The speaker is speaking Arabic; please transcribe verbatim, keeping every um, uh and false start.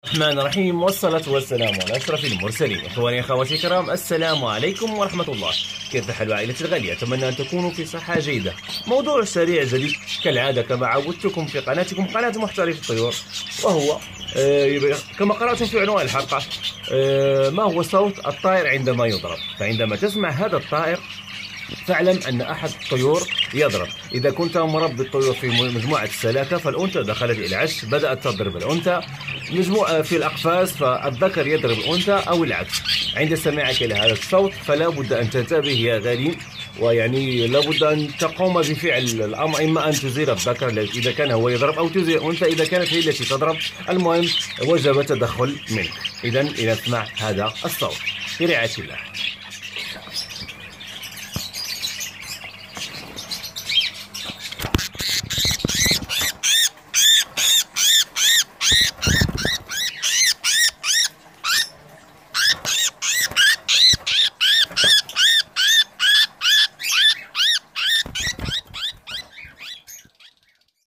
الرحمن الرحيم، والصلاة والسلام على أشرف المرسلين. إخواني أخواتي الكرام، السلام عليكم ورحمة الله. كيف حال عائلتي الغالية؟ أتمنى أن تكونوا في صحة جيدة. موضوع سريع جديد كالعادة كما عودتكم في قناتكم قناة محترف الطيور، وهو آه كما قرأتم في عنوان الحلقة آه ما هو صوت الطائر عندما يضرب. فعندما تسمع هذا الطائر فاعلم أن أحد الطيور يضرب. إذا كنت مربي الطيور في مجموعة السلاكة فالأنثى دخلت إلى العش بدأت تضرب الأنثى، مجموعة في الأقفاز فالذكر يضرب الأنثى أو العكس. عند سماعك لهذا الصوت فلا بد أن تنتبه يا غالي، ويعني لابد أن تقوم بفعل الأمر، إما أن تزيل الذكر إذا كان هو يضرب أو تزيل الأنثى إذا كانت هي التي تضرب. المهم وجب التدخل منك. إذا إذا اسمع هذا الصوت في رعاية الله.